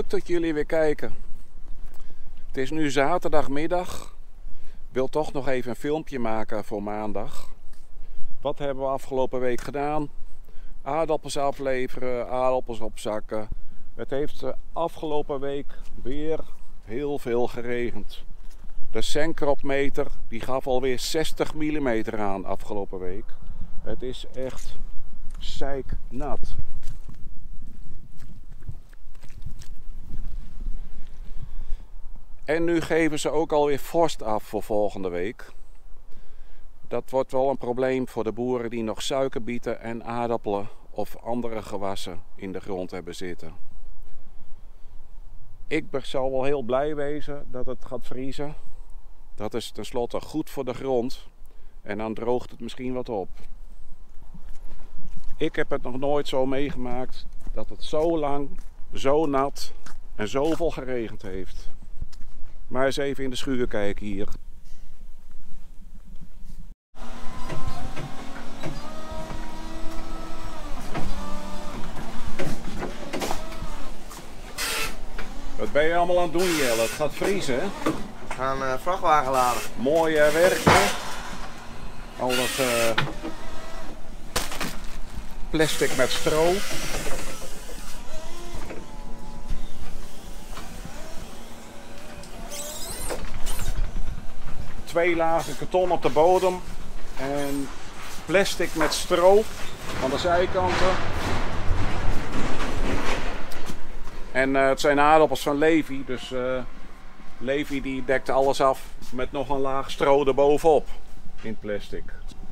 Leuk dat jullie weer kijken. Het is nu zaterdagmiddag. Ik wil toch nog even een filmpje maken voor maandag. Wat hebben we afgelopen week gedaan? Aardappels afleveren, aardappels opzakken. Het heeft de afgelopen week weer heel veel geregend. De Zenkropmeter die gaf alweer 60 mm aan afgelopen week. Het is echt zeiknat. En nu geven ze ook alweer vorst af voor volgende week. Dat wordt wel een probleem voor de boeren die nog suikerbieten en aardappelen of andere gewassen in de grond hebben zitten. Ik zal wel heel blij wezen dat het gaat vriezen. Dat is tenslotte goed voor de grond en dan droogt het misschien wat op. Ik heb het nog nooit zo meegemaakt dat het zo lang, zo nat en zoveel geregend heeft. Maar eens even in de schuur kijken hier. Wat ben je allemaal aan het doen, Jelle? Het gaat vriezen, hè? We gaan vrachtwagen laden. Mooi werk, hè? Al dat plastic met stro. Twee lagen karton op de bodem en plastic met stro aan de zijkanten. En het zijn aardappels van Levi, dus Levi die dekt alles af met nog een laag stro erbovenop in plastic.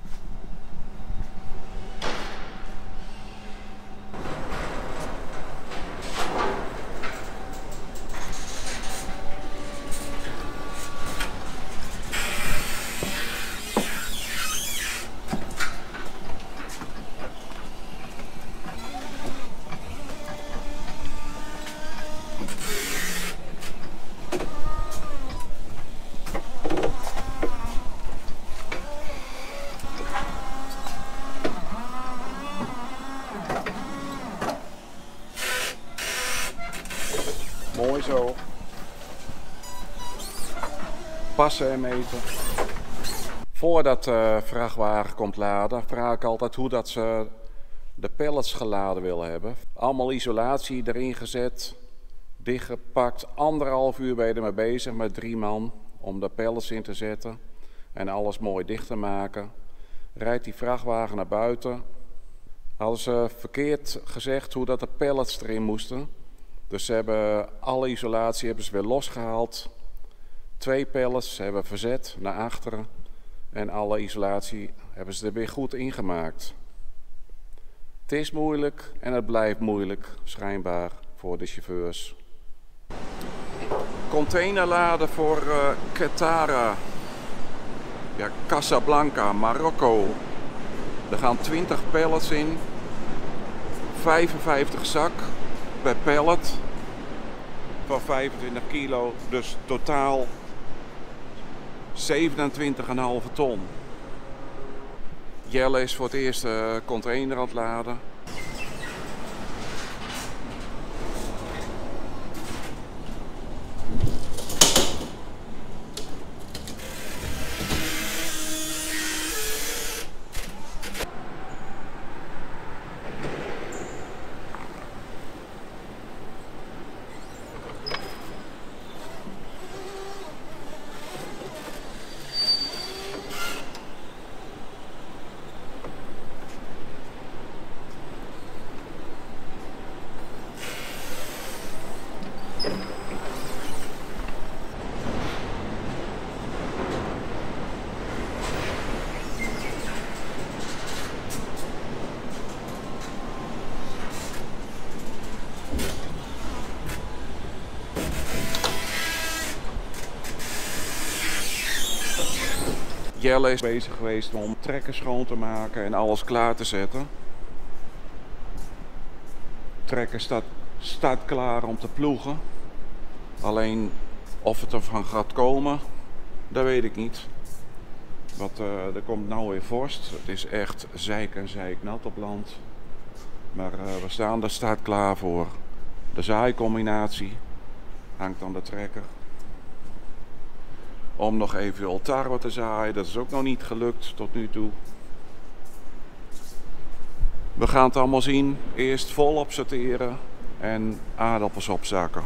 Mooi zo. Passen en meten. Voordat de vrachtwagen komt laden, vraag ik altijd hoe dat ze de pallets geladen willen hebben. Allemaal isolatie erin gezet, dichtgepakt. 1,5 uur ben je ermee bezig met 3 man om de pallets in te zetten en alles mooi dicht te maken. Rijdt die vrachtwagen naar buiten. Hadden ze verkeerd gezegd hoe dat de pallets erin moesten. Dus ze hebben alle isolatie hebben ze weer losgehaald. 2 pallets hebben verzet naar achteren. En alle isolatie hebben ze er weer goed ingemaakt. Het is moeilijk en het blijft moeilijk, schijnbaar, voor de chauffeurs. Containerladen voor Qatar. Ja, Casablanca, Marokko. Er gaan 20 pallets in. 55 zak per pallet van 25 kilo, dus totaal 27,5 ton. Jelle is voor het eerst container aan het laden. Jelle is bezig geweest om trekken schoon te maken en alles klaar te zetten. Trekker staat klaar om te ploegen. Alleen of het ervan gaat komen, dat weet ik niet. Want er komt nou weer vorst. Het is echt zeik en zeiknat op land. Maar we staan er staat klaar voor. De zaaicombinatie hangt aan de trekker. Om nog eventueel tarwe te zaaien, dat is ook nog niet gelukt tot nu toe. We gaan het allemaal zien. Eerst volop sorteren en aardappels opzakken.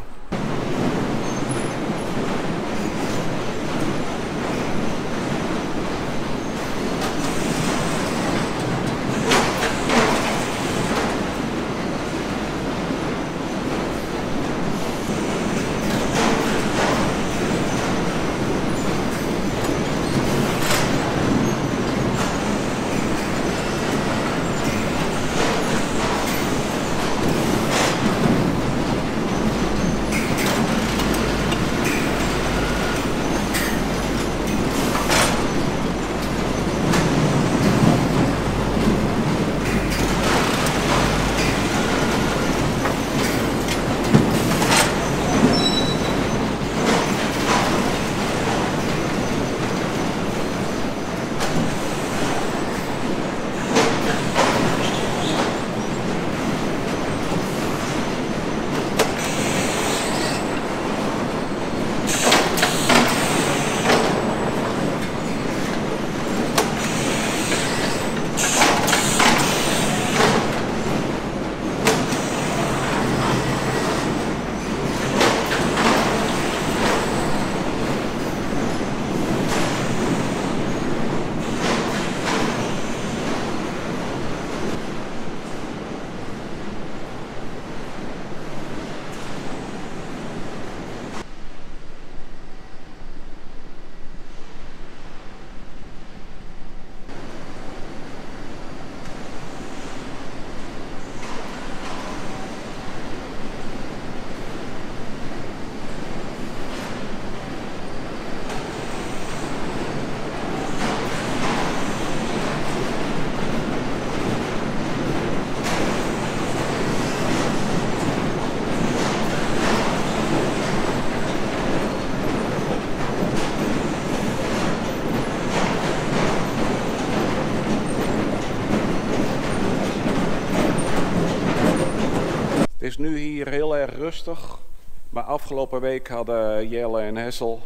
Het is nu hier heel erg rustig, maar afgelopen week hadden Jelle en Hessel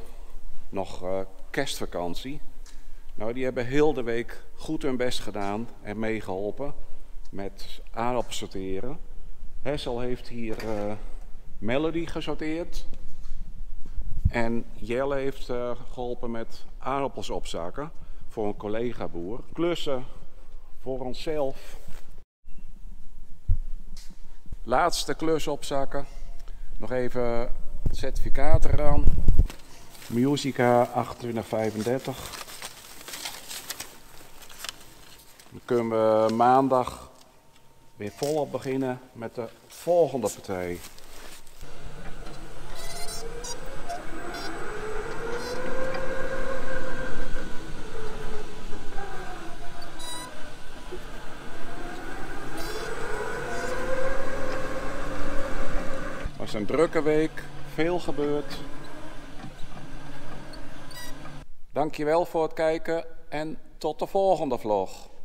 nog kerstvakantie. Nou, die hebben heel de week goed hun best gedaan en meegeholpen met aardappels sorteren. Hessel heeft hier Melody gesorteerd en Jelle heeft geholpen met aardappels opzakken voor een collega boer. Klussen voor onszelf. Laatste klus opzakken. Nog even het certificaat eraan. Musica 2835. Dan kunnen we maandag weer volop beginnen met de volgende partij. Het was een drukke week, veel gebeurd. Dankjewel voor het kijken en tot de volgende vlog.